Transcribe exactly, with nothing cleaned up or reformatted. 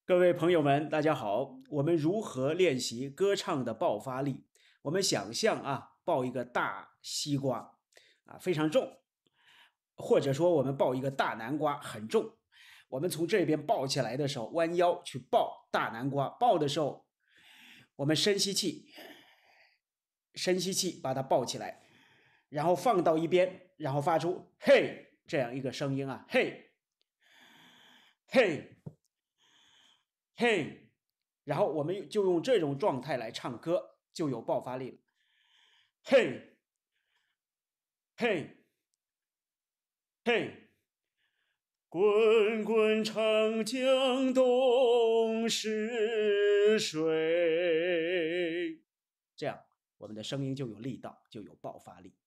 各位朋友们，大家好。我们如何练习歌唱的爆发力？我们想象啊，抱一个大西瓜，啊，非常重，或者说我们抱一个大南瓜，很重。我们从这边抱起来的时候，弯腰去抱大南瓜。抱的时候，我们深吸气，深吸气把它抱起来，然后放到一边，然后发出“嘿”这样一个声音啊，嘿，嘿，嘿，然后我们就用这种状态来唱歌，就有爆发力了。嘿，嘿，嘿，滚滚长江东逝水，这样我们的声音就有力道，就有爆发力。